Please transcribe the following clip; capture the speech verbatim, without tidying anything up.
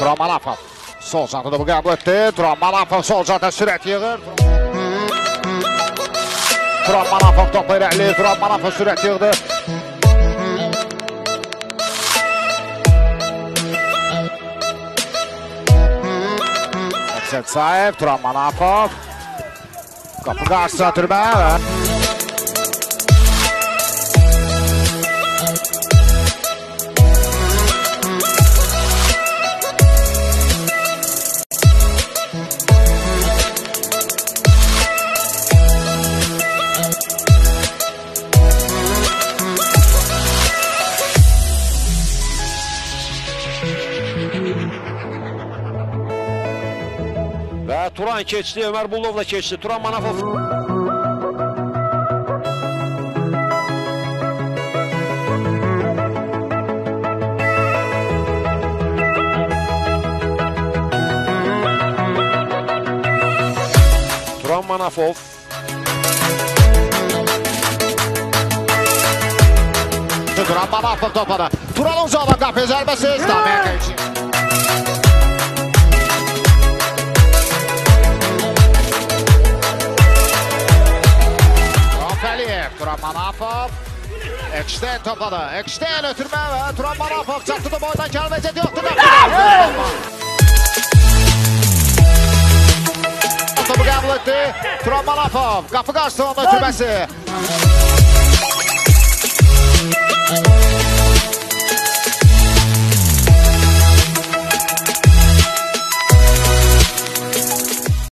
Turan Manafov. Sol çatıda bu qəbul etdi. Turan Manafov sol çatı sürət yığır. Turan Manafov topu irəliləyir. Turan Manafov sürət yığdı. Əksət Saev, Turan Manafov. Qapı qarşısına türmə. Və Turan keçdi, Ömər Bullovla keçdi. Turan Manafov. Turan Manafov. Turan Manafov topada. Turan uzaqdan qapı zərbəsi. İstamiyyət üçün. Turan Manafov Ekşten topladı. Ekşten ötürme ve Turan Manafov çaktı da boydan gəlməcət yoxdur. Topu qəbul etdi. Turan Manafov qapı qarşısında ötürməsi.